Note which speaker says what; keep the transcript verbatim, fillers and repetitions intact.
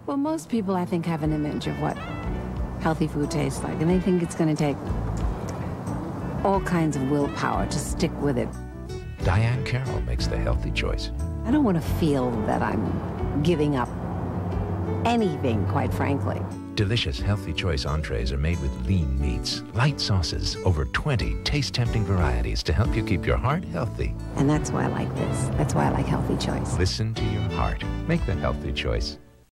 Speaker 1: Well, most people, I think, have an image of what healthy food tastes like, and they think it's going to take all kinds of willpower to stick with it.
Speaker 2: Dihann Carroll makes the healthy choice.
Speaker 1: I don't want to feel that I'm giving up anything, quite frankly.
Speaker 2: Delicious healthy choice entrees are made with lean meats, light sauces, over twenty taste-tempting varieties to help you keep your heart healthy.
Speaker 1: And that's why I like this. That's why I like healthy choice.
Speaker 2: Listen to your heart. Make the healthy choice.